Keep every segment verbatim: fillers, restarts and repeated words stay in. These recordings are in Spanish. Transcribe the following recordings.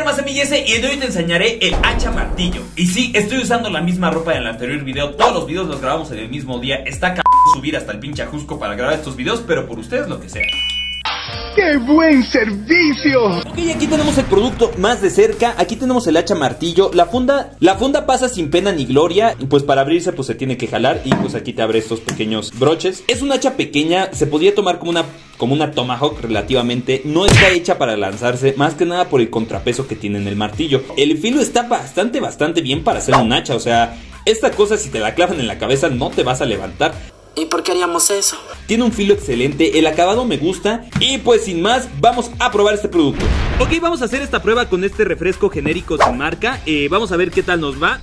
Armas M S y de hoy te enseñaré el hacha martillo. Y sí, estoy usando la misma ropa del anterior video. Todos los videos los grabamos en el mismo día. Está c*** subir hasta el pinche Ajusco para grabar estos videos, pero por ustedes lo que sea. ¡Qué buen servicio! Ok, aquí tenemos el producto más de cerca. Aquí tenemos el hacha martillo. La funda, la funda pasa sin pena ni gloria. Pues para abrirse pues se tiene que jalar. Y pues aquí te abre estos pequeños broches. Es un hacha pequeña, se podría tomar como una, como una Tomahawk relativamente. No está hecha para lanzarse, más que nada por el contrapeso que tiene en el martillo. El filo está bastante, bastante bien para hacer un hacha. O sea, esta cosa si te la clavan en la cabeza no te vas a levantar. ¿Y por qué haríamos eso? Tiene un filo excelente, el acabado me gusta. Y pues sin más, vamos a probar este producto. Ok, vamos a hacer esta prueba con este refresco genérico sin marca. eh, Vamos a ver qué tal nos va.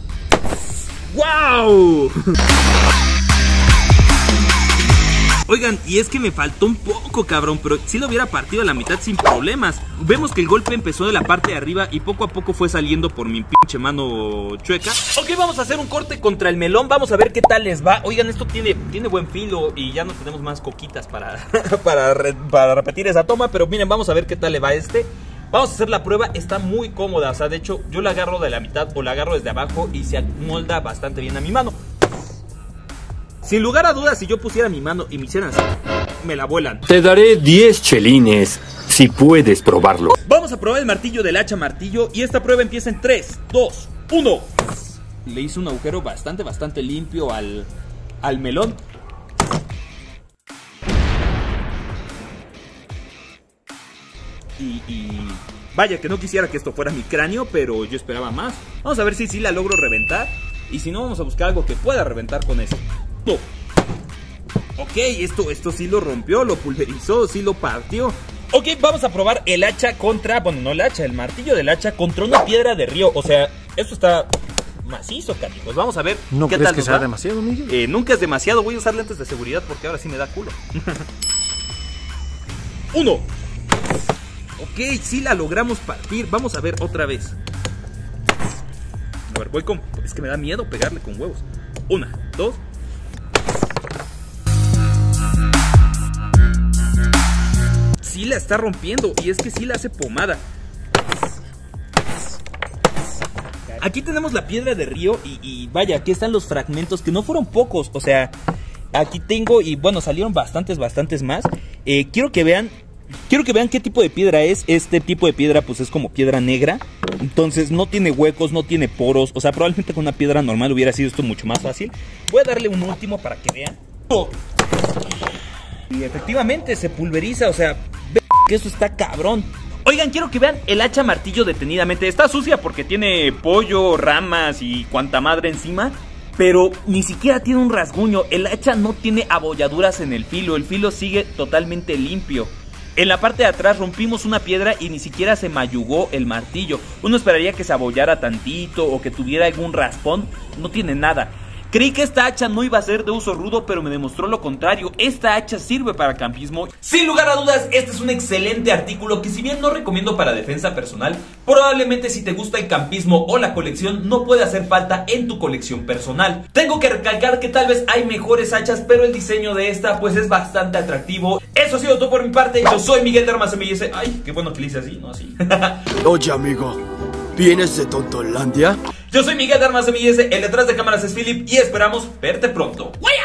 ¡Wow! Oigan, y es que me faltó un poco, cabrón, pero sí lo hubiera partido a la mitad sin problemas. Vemos que el golpe empezó de la parte de arriba y poco a poco fue saliendo por mi pinche mano chueca. Ok, vamos a hacer un corte contra el melón, vamos a ver qué tal les va. Oigan, esto tiene, tiene buen filo y ya no tenemos más coquitas para, para, re, para repetir esa toma. Pero miren, vamos a ver qué tal le va a este. Vamos a hacer la prueba, está muy cómoda. O sea, de hecho, yo la agarro de la mitad o la agarro desde abajo y se amolda bastante bien a mi mano. Sin lugar a dudas, si yo pusiera mi mano y me hicieran así, me la vuelan. Te daré diez chelines si puedes probarlo. Vamos a probar el martillo del hacha martillo. Y esta prueba empieza en tres, dos, uno. Le hice un agujero bastante, bastante limpio al, al melón. Y, y vaya que no quisiera que esto fuera mi cráneo, pero yo esperaba más. Vamos a ver si sí la logro reventar. Y si no, vamos a buscar algo que pueda reventar con esto. No. Ok, esto, esto sí lo rompió, lo pulverizó, sí lo partió. Ok, vamos a probar el hacha contra, bueno, no el hacha, el martillo del hacha contra una piedra de río. O sea, esto está macizo, canijos. Vamos a ver ¿No qué crees tal que nos sea va. demasiado, Miguel? Eh, nunca es demasiado, voy a usar lentes de seguridad porque ahora sí me da culo. Uno. Ok, sí la logramos partir. Vamos a ver otra vez. A ver, voy con... Es que me da miedo pegarle con huevos. Una, dos. Sí la está rompiendo. Y es que sí la hace pomada. Aquí tenemos la piedra de río. Y, y vaya, aquí están los fragmentos que no fueron pocos. O sea, aquí tengo... Y bueno, salieron bastantes, bastantes más. eh, Quiero que vean... Quiero que vean qué tipo de piedra es. Este tipo de piedra pues es como piedra negra. Entonces no tiene huecos, no tiene poros. O sea, probablemente con una piedra normal hubiera sido esto mucho más fácil. Voy a darle un último para que vean. ¡Oh! Y efectivamente se pulveriza. O sea, ve que eso está cabrón. Oigan, quiero que vean el hacha martillo detenidamente. Está sucia porque tiene pollo, ramas y cuanta madre encima, pero ni siquiera tiene un rasguño. El hacha no tiene abolladuras en el filo. El filo sigue totalmente limpio. En la parte de atrás rompimos una piedra y ni siquiera se mayugó el martillo. Uno esperaría que se abollara tantito o que tuviera algún raspón. No tiene nada. Creí que esta hacha no iba a ser de uso rudo, pero me demostró lo contrario. Esta hacha sirve para campismo. Sin lugar a dudas, este es un excelente artículo que si bien no recomiendo para defensa personal, probablemente si te gusta el campismo o la colección, no puede hacer falta en tu colección personal. Tengo que recalcar que tal vez hay mejores hachas, pero el diseño de esta pues es bastante atractivo. Eso ha sido todo por mi parte. Yo soy Miguel de Armas M S. Ay, qué bueno que le hice así, no así. Oye, amigo, ¿vienes de Tontolandia? Yo soy Miguel de Armas M S, el detrás de cámaras es Philip y esperamos verte pronto. ¡Waya!